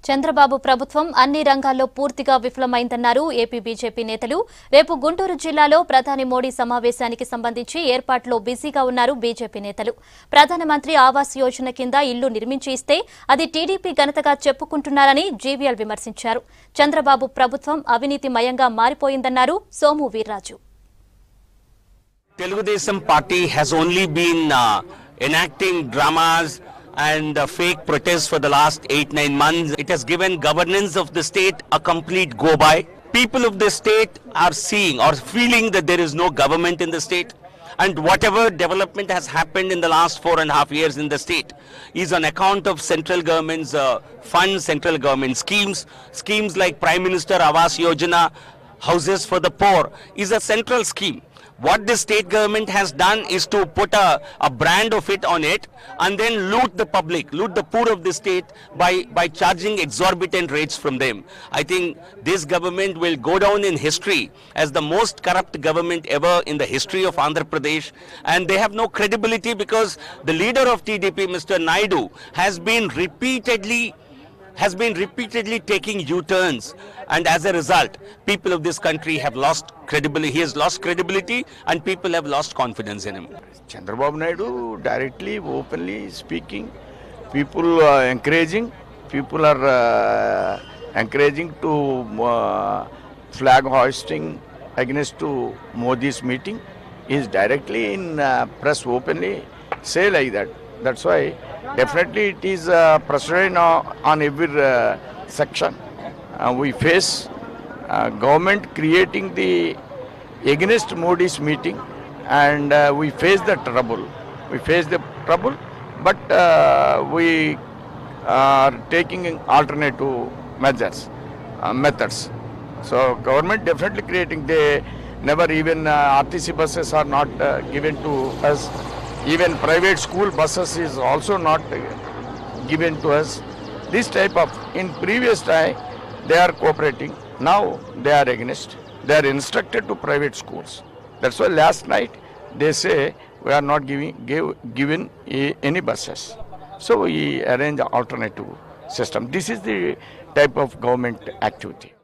చంద్రబాబు ప్రభుత్వం అన్ని రంగాల్లో పూర్తిగా విఫలమైందన్నారు ఏపీ బీజేపీ నేతలు. రేపు గుంటూరు జిల్లాలో ప్రధాని మోడీ సమావేశానికి సంబంధించి ఏర్పాట్లో బిజీగా ఉన్నారు బీజేపీ నేతలు. ప్రధానమంత్రి ఆవాస్ యోజన కింద ఇల్లు నిర్మించి ఇస్తే అది టీడీపీ ఘనతగా చెప్పుకుంటున్నారని జీవీఎల్ విమర్శించారు. చంద్రబాబు ప్రభుత్వం అవినీతిమయంగా మారిపోయిందన్నారు Somu Veerraju. Telugudesam party has only been enacting dramas and fake protests for the last 8-9 months. It has given governance of the state a complete go-by. People of the state are seeing or feeling that there is no government in the state, and whatever development has happened in the last 4.5 years in the state is on account of central government's funds, central government schemes like Prime Minister Awas Yojana, houses for the poor is a central scheme. What the state government has done is to put a brand of it on it and then loot the public, loot the poor of the state by charging exorbitant rates from them. I think this government will go down in history as the most corrupt government ever in the history of Andhra Pradesh, and they have no credibility because the leader of TDP, Mr. Naidu, has been repeatedly taking U-turns, and as a result people of this country have lost credibility. He has lost credibility and people have lost confidence in him. Chandrababu Naidu directly, openly speaking, people encouraging to flag hoisting against to Modi's meeting. He is directly in press openly say like that. That's why definitely it is precedent on every section. We face government creating the against Modi's meeting, and we face the trouble. But we are taking alternative methods. So government definitely creating. They never even RTC buses are not given to us. Even private school buses is also not given to us. This type of, in previous time they are cooperating, now they are against. They are instructed to private schools. That's why last night they say we are not given any buses. So we arrange alternative system. This is the type of government activity.